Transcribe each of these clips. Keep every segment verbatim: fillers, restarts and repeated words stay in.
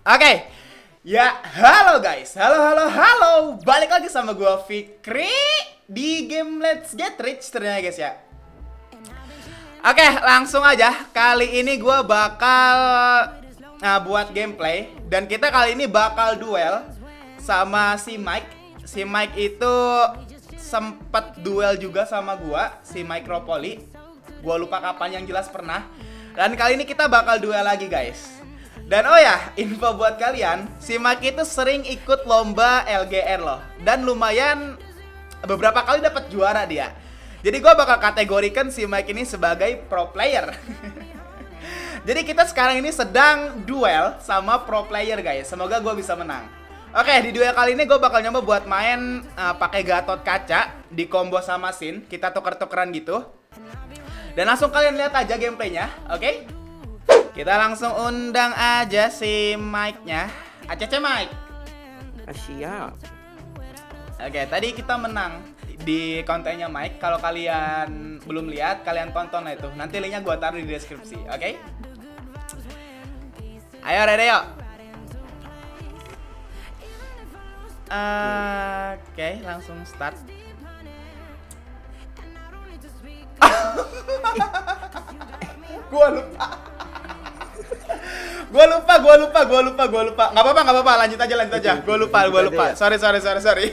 Oke, ya halo guys, halo halo halo, balik lagi sama gua Fikri di game Let's Get Rich ternyata guys ya. Oke, langsung aja. Kali ini gua bakal nah, buat gameplay dan kita kali ini bakal duel sama si Mike. Si Mike itu sempet duel juga sama gua, si Mike Ropoli. Gua lupa kapan, yang jelas pernah. Dan kali ini kita bakal duel lagi guys. Dan oh ya, info buat kalian, si Mike itu sering ikut lomba L G R loh. Dan lumayan beberapa kali dapat juara dia. Jadi gue bakal kategorikan si Mike ini sebagai pro player. Jadi kita sekarang ini sedang duel sama pro player guys. Semoga gue bisa menang. Oke, di duel kali ini gue bakal nyoba buat main uh, pakai Gatot kaca di combo sama Sin. Kita tuker-tukeran gitu. Dan langsung kalian lihat aja gameplaynya, oke? Okay? Kita langsung undang aja si Mike-nya. A C C Mike. Siap. Oke, tadi kita menang di kontennya Mike. Kalau kalian belum lihat, kalian tonton lah itu. Nanti linknya gua taruh di deskripsi, oke? Okay? Ayo, ready yuk. Uh, Oke, okay, langsung start. Gua lupa. Gua lupa, gua lupa, gua lupa, gua lupa. Nggak apa-apa, nggak apa-apa. Lanjut aja, lanjut aja. Gua lupa, gua lupa. Sorry, sorry, sorry, sorry.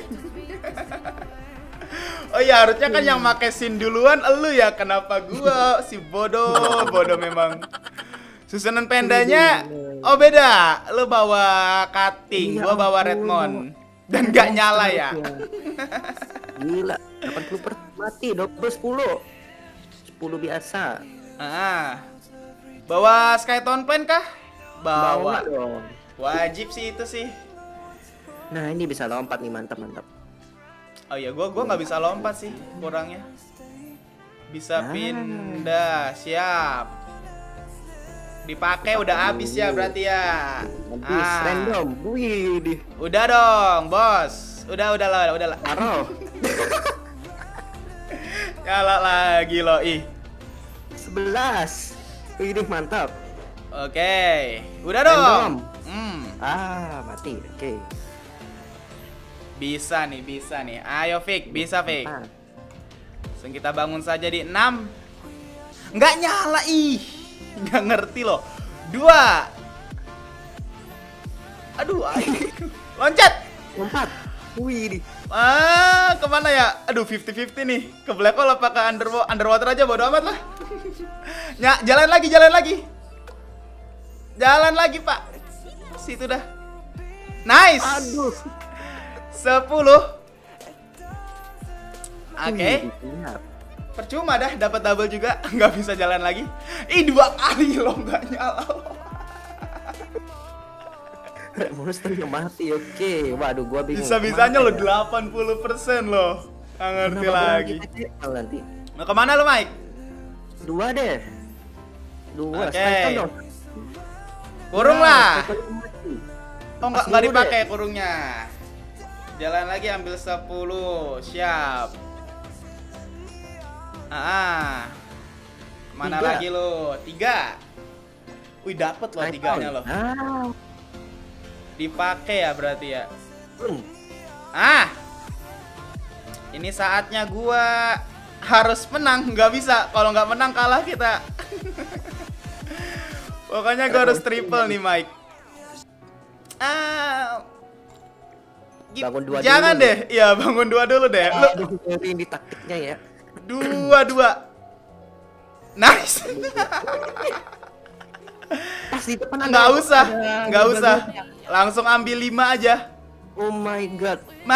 Oh iya, harusnya kan yang make Sin duluan elu ya. Kenapa gua si bodoh, bodoh memang. Susunan pendanya oh beda. Lu bawa cutting, gua bawa Redmond. Dan nggak nyala ya. Gila, delapan puluh per mati, double sepuluh. sepuluh biasa. Ah. Bawa Skytone Plan kah? Bawa. Bawa dong. Wajib sih itu sih. Nah, ini bisa lompat nih, mantap mantap. Oh iya, gua gua nggak bisa lompat sih, kurangnya. Bisa Nah. pindah, siap. Dipakai udah habis ya berarti ya. Habis Ah. random. Wih, di Udah dong, bos. Udah udah lah, udah lah. taruh. Nyala lagi lo, ih. sebelas. Wih, di mantap. Oke, udah dong. Random. Hmm, Ah, mati. Oke. bisa nih, bisa nih. Ayo Fik, bisa Fik. Ah. Langsung kita bangun saja di enam. Nggak nyala, ih. Nggak ngerti loh. Dua. Aduh, ayo. Loncat. Lompat. Wih, di Ah, kemana ya? Aduh, fifty fifty nih. Ke black hole apa ke underwater, underwater aja, bodo amat lah. Ya, jalan lagi, jalan lagi. Jalan lagi, Pak. Situ dah. Nice. Aduh. sepuluh. Oke. Wih, siap. Percuma dah, dapat double juga. Nggak bisa jalan lagi. Ih, dua kali loh, nggak nyala loh. Monsternya mati. Oke. Waduh, gua bingung. Bisa-bisanya Kemana lo ya? delapan puluh persen loh. Nggak ngerti Kenapa gua lagi. kita cek nanti? Mau kemana lo, Mike? Dua deh. Dua. Oke. Skytone dong. Kurung Nah, lah. Skytone mati. Oh, nggak Pas nggak dulu dipakai deh. kurungnya. Jalan lagi, ambil sepuluh. Siap. Ah. Mana Tiga. lagi lo? Tiga. Wih, dapet loh Skytone. tiganya loh. Ah. Dipakai ya berarti ya. Hmm. Ah. Ini saatnya gua harus menang, nggak bisa. Kalau nggak menang kalah kita. Pokoknya gua harus triple nih, Mike. Ah. Gip- Bangun dua Jangan dulu deh. Iya, bangun dua dulu deh. Lu Aduh, ini taktiknya ya. dua dua. Nice. Pas di depan ada- Nggak usah, ada nggak usah. gagalnya. Langsung ambil lima aja. Oh my god.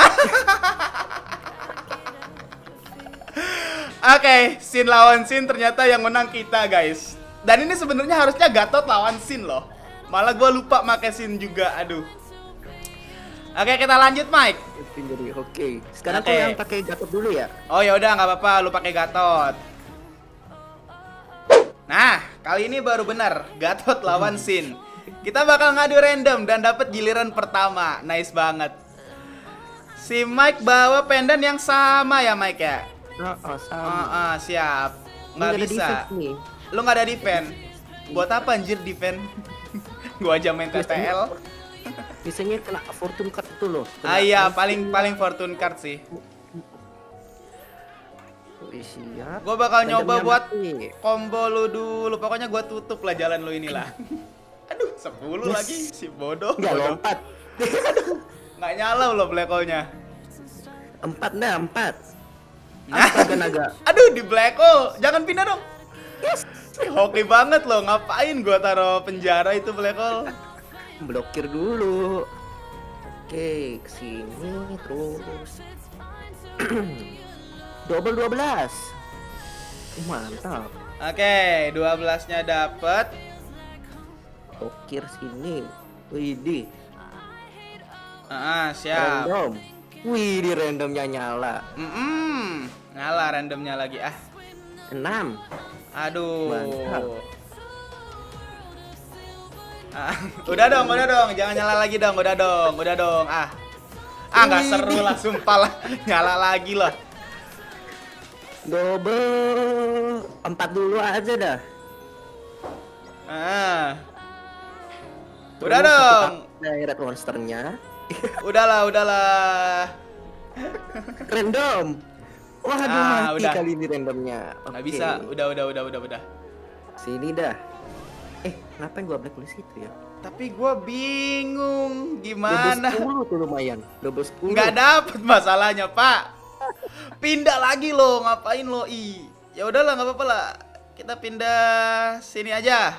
Oke, Sin lawan Sin, ternyata yang menang kita guys. Dan ini sebenarnya harusnya Gatot lawan Sin loh. Malah gue lupa pakai Sin juga, aduh. Oke, kita lanjut Mike. Jadi oke. Sekarang Oke. kau yang pakai Gatot dulu ya. Oh ya udah, nggak apa-apa, lu pakai Gatot. Nah, kali ini baru benar Gatot lawan Sin. Kita bakal ngadu random dan dapat giliran pertama. Nice banget. Si Mike bawa pendan yang sama ya Mike ya. Oh, oh sama. Ah, ah, siap. Ini Nggak ada bisa. defense nih. Lu nggak ada defense. Buat apa anjir defense? Gua aja main T T L. Biasanya kena fortune card itu loh. Ah iya, paling paling fortune card sih. Wih, siap. Gua bakal Randomnya nyoba buat mati. combo lu dulu. Pokoknya gua tutup lah jalan lu inilah. Aduh, sepuluh Yes. lagi si bodoh. Nggak bodoh. lompat. Nggak nyala lo black hole-nya. Empat dah, empat. Nah. Astaga naga. Aduh, di black hole. Jangan pindah dong. Hoki banget lo. Ngapain gua taruh penjara itu black hole? Blokir dulu. Oke, kesini terus. Double dua belas. Mantap. Oke, dua belasnya dapet. Blokir sini. Widih. Ah, siap. Random. Wih, di randomnya nyala. Mm-mm. Nyala randomnya lagi ah. enam. Aduh. Mantap. Ah, udah dong, udah dong. Jangan nyala lagi dong, udah dong, udah dong. Ah. Ah, nggak seru lah, sumpah lah. Nyala lagi lah. Double. Empat dulu aja dah. Ah. Terus Udah dong. Direct monsternya. Udahlah, udahlah. Random. Waduh, Ah, mati udah. kali ini randomnya. Nggak Oke. bisa. Udah, udah, udah, udah, udah. Sini dah. Eh, ngapain gua blacklist itu ya? Tapi gua bingung Double gimana. sepuluh tuh lumayan. Double sepuluh. Nggak dapet masalahnya, Pak. Pindah lagi lo, ngapain lo? Ih, ya udahlah, nggak apa-apa lah. Kita pindah sini aja.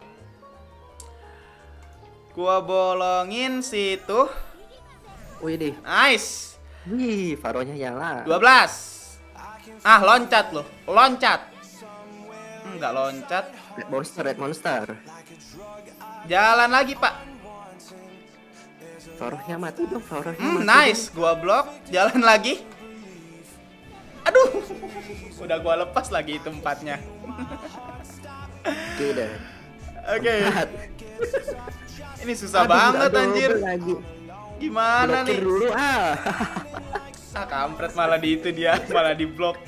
Gua bolongin situ. Wih deh. Nice. Wih, faronya nyala. dua belas. Ah, loncat lo. Loncat. Enggak loncat. Red monster, red monster. Jalan lagi, Pak. Farohnya mati dong, farohnya Hmm, mati. nice. Gua blok. Jalan lagi. Aduh. Udah gua lepas lagi tempatnya. Oke dah. Oke. Empat. Ini susah Aduh, banget nggak anjir. double lagi. Gimana Blokir nih? dulu ah. Ah, kampret malah di itu dia, malah di blok.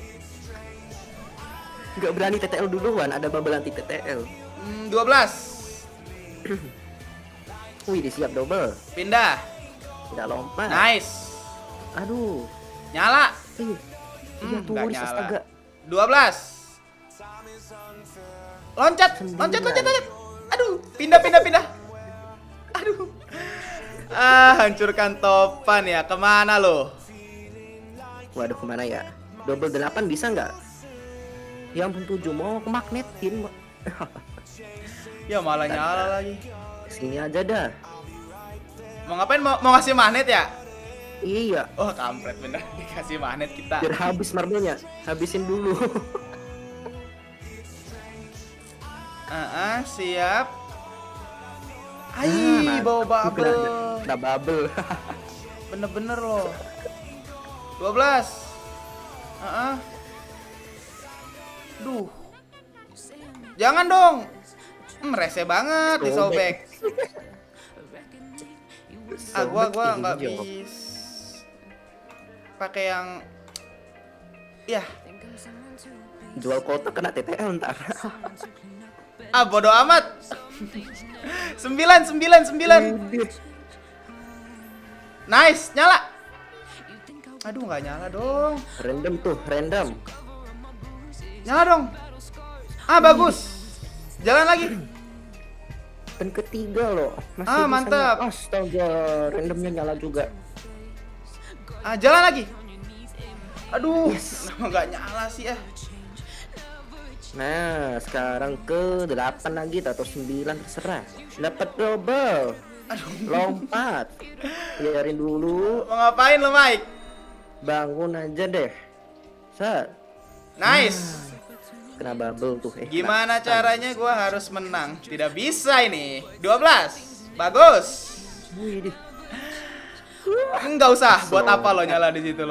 Nggak berani T T L duluan, ada bubble anti T T L. Hmm, dua belas. Wih, disiap double. Pindah. Tidak lompat. Nice. Aduh. Nyala. Ih. Hmm, Iya, nggak tulis nyala. astaga. dua belas. Loncat, Sembilan. loncat, loncat, loncat. Aduh, pindah, pindah, pindah. Aduh. Ah, hancurkan topan ya. Kemana lo? Waduh, kemana ya? Double delapan bisa nggak? Ya ampun, tujuh mau ke magnetin. Ya malah nyala lagi. Sini aja dah. Mau ngapain? Mau, mau ngasih magnet ya? Iya, Oh, kampret bener. Dikasih magnet kita. biar habis marblenya. Habisin dulu. Ah, ah, siap. Ai, nah, bawa bubble. Kena, kena bubble. Bener-bener loh. dua belas. Ah, ah. Duh. Jangan dong. Hmm, rese banget disobek. Ah, gua gua nggak bisa pakai yang ya. Jual kotak kena T T L ntar. Ah, bodo amat. Sembilan, sembilan, sembilan. Nice, nyala. Aduh, nggak nyala dong. Random tuh, random. Nyala dong. Ah, bagus. Jalan lagi. Dan ketiga loh. Masih Ah, bisa mantap. nyala. Astaga, randomnya nyala juga. Ah, jalan lagi. Aduh, kenapa nggak nyala sih ah? Nah, sekarang ke delapan lagi atau sembilan terserah. Dapat double. Aduh, Lompat. Biarin dulu. mau ngapain lo, Mike? Bangun aja deh. Set. Nice. Kena bubble tuh. Eh, Gimana kena- caranya gua harus menang? Tidak bisa ini. dua belas. Bagus. Wih, Enggak usah. Buat apa lo nyala di situ lo?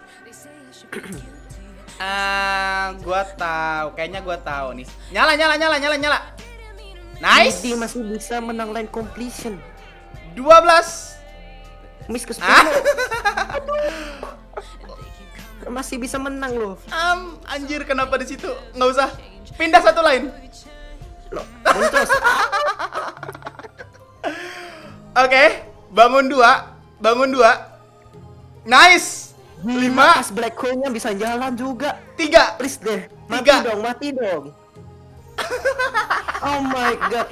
Ah, gua tahu. Kayaknya gua tahu nih. Nyala, nyala, nyala, nyala, nyala. Nice. Dia masih bisa menang line completion. dua belas. Miss ke Ah. sepuluh. Masih bisa menang loh. Am, anjir kenapa di situ? Nggak usah. Pindah satu lain. Loh, boncos. Oke, Bangun dua, bangun dua. Nice. Lima. Pas black hole-nya bisa jalan juga. Tiga. Please deh. Mati Tiga. dong, mati dong. Oh my god.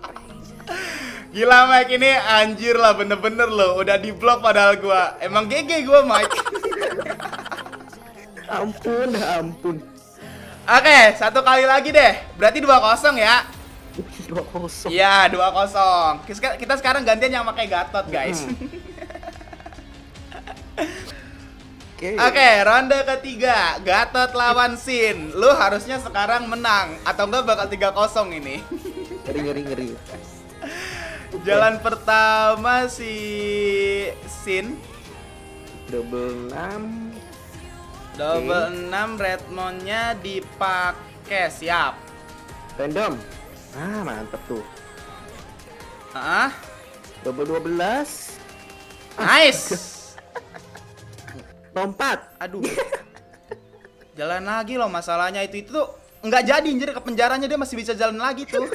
Gila Mike, ini anjir lah, bener-bener loh. Udah di blok padahal gua. Emang G G gua Mike. Ampun, ampun. Oke, satu kali lagi deh. Berarti dua kosong ya. dua kosong. Iya, dua kosong. Kita sekarang gantian yang pakai Gatot, guys. Hmm. Oke. Oke, ronde ketiga. Gatot lawan Sin. Lu harusnya sekarang menang atau enggak bakal tiga kosong ini. Ngeri ngeri ngeri. Jalan pertama si Sin. Double enam. Double enam Redmondnya dipakai, siap. Random. Ah, mantep tuh. Ah, Double dua belas. nice. Lompat. Aduh. Jalan lagi loh masalahnya itu itu tuh nggak jadi anjir, ke penjaranya dia masih bisa jalan lagi tuh.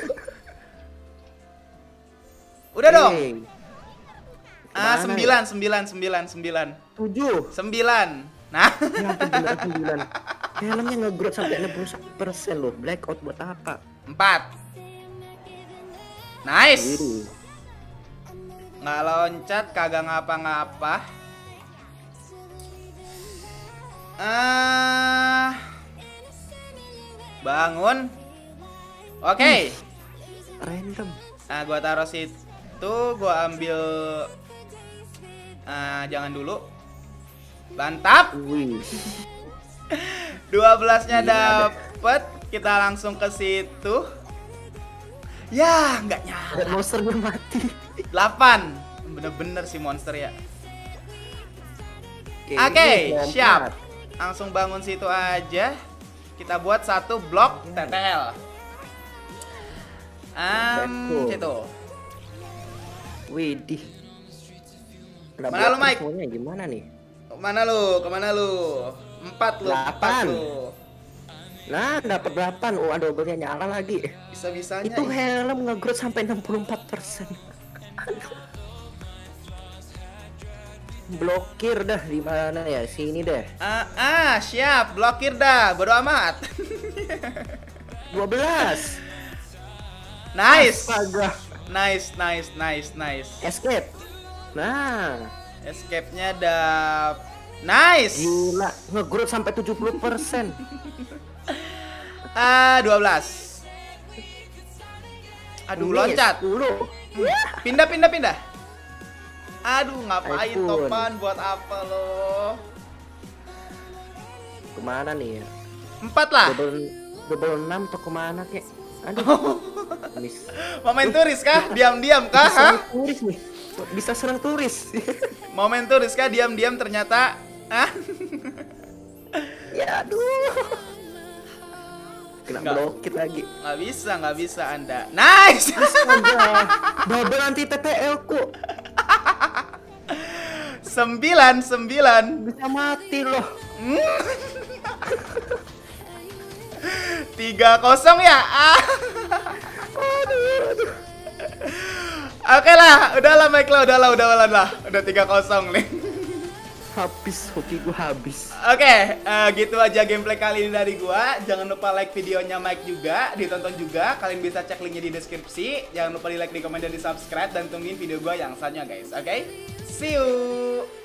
Udah dong. Hey. Ah, Kemana sembilan, sembilan, sembilan, sembilan. Tujuh. Sembilan. Nah. Ya ampun, beneran sembilan. Helmnya nge-growth sampai enam puluh persen loh. Blackout buat apa? Empat. Nice. Iri. Nggak loncat, kagak ngapa-ngapa. Ah. Bangun. Oke. Okay. Random. Nah, gua taruh situ, gua ambil ah, jangan dulu. Mantap. Wih. dua belas-nya Gila, dapet. Kita langsung ke situ. Ya, nggak nyala. Dan monsternya mati. delapan. Bener-bener si monster ya. Oke, Oke, okay, lompat. siap. Langsung bangun situ aja. Kita buat satu blok T T L. Um, Betul. situ. Widih. Nah, Mana lu, blok Mike? infonya gimana nih? Kemana lu? Kemana lu? Empat lu. Empat Delapan. lu. Nah, dapat delapan. Oh, double-nya nyala lagi. Bisa-bisanya. Itu ih. helm nge-growth sampai enam puluh empat persen. Blokir dah di mana ya? Sini deh. Ah, ah, siap. Blokir dah. Bodo amat. dua belas. Nice. Astaga. Nice, nice, nice, nice. Escape. Nah, Escape-nya dap. Nice. gila, nge-growth sampai tujuh puluh persen. Ah, dua belas. Aduh, loncat. sepuluh. Pindah, pindah, pindah. Aduh, ngapain Ampun. topan? Buat apa lo? Kemana nih ya? Empat lah. Double double enam atau kemana kek? Aduh. Miss. Momen turis kah? Diam-diam Bisa kah? Hah? serang turis nih. Bisa serang turis. Momen turis kah? Diam-diam ternyata. Ah? Ya aduh. Kena Nggak. blokir lagi. Nggak bisa, nggak bisa Anda. Nice. Astaga. Double anti T T L ku. Sembilan, sembilan. Bisa mati loh. Tiga kosong ya. Ah. Aduh, aduh. Oke lah, udahlah Mike lah, udahlah, udahlah lah. Udah tiga kosong nih. Habis hoki gua habis. Oke, eh, gitu aja gameplay kali ini dari gua. Jangan lupa like videonya Mike juga, ditonton juga. Kalian bisa cek linknya di deskripsi. Jangan lupa di like, di komen, dan di subscribe. Dan tungguin video gua yang selanjutnya guys. Oke, see you.